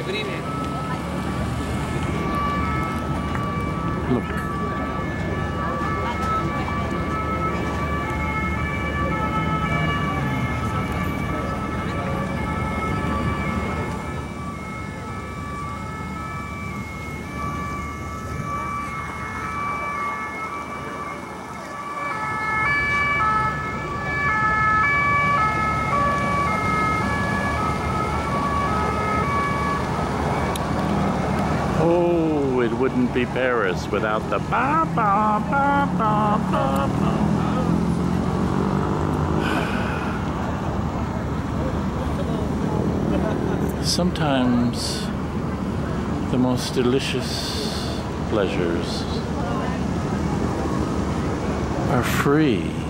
Look. Oh, it wouldn't be Paris without the ba ba ba ba ba ba. Sometimes the most delicious pleasures are free.